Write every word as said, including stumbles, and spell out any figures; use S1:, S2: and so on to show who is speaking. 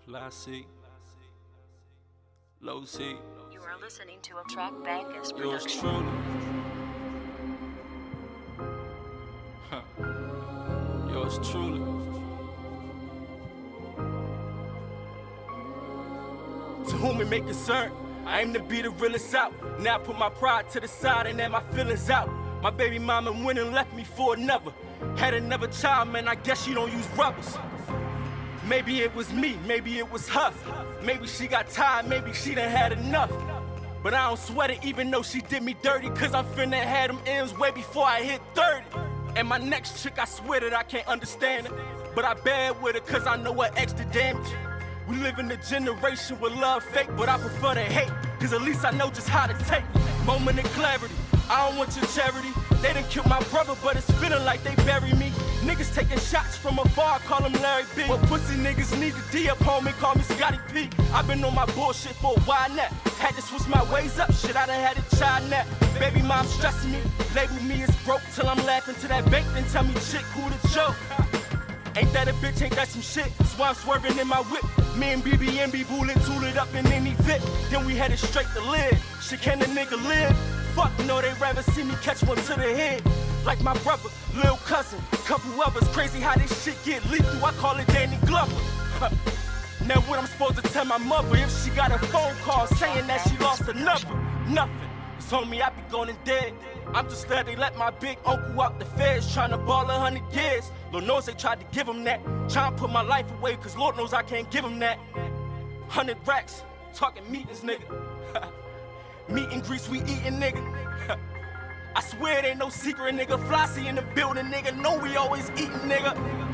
S1: Classic, Low C.
S2: You are listening to a Track Bangus
S1: Yours
S2: production.
S1: truly. Huh. Yours truly. To whom it may concern, I aim to be the realest out. Now I put my pride to the side and let my feelings out. My baby mama went and left me for another. Had another child, man, I guess she don't use rubbers. Maybe it was me, maybe it was her. Maybe she got tired, maybe she done had enough. But I don't sweat it even though she did me dirty, cause I'm finna have them M's way before I hit thirty. And my next chick, I swear that I can't understand it, but I bad with her cause I know what extra damage. We live in a generation with love fake, but I prefer to hate, cause at least I know just how to take. Moment of clarity, I don't want your charity. They done killed my brother, but it's feeling like they bury me. Niggas taking shots from afar, call him Larry B. What pussy niggas need to D up, homie, call me Scotty P. I've been on my bullshit for a while now. Had to switch my ways up, shit, I done had a child now. Baby mom stressing me, label me as broke till I'm laughing to that bank, then tell me chick who the joke. Ain't that a bitch, ain't that some shit? That's why I'm swerving in my whip. Me and B B M B bullet tooled up in any fit. Then we headed straight to live. Shit, can the nigga live? Fuck no, they rather see me catch one to the head. Like my brother, lil' cousin, couple others. Crazy how this shit get lethal, I call it Danny Glover. Now what I'm supposed to tell my mother if she got a phone call saying that she lost another? Nothing. It's on me, I be going and dead. I'm just glad they let my big uncle out the feds, trying to ball a hundred years. Lord knows they tried to give him that. Trying to put my life away, cause Lord knows I can't give him that. Hundred racks, talking meetings, nigga. Meat and grease, we eatin', nigga. I swear it ain't no secret, nigga. Flossie in the building, nigga. Know we always eatin', nigga.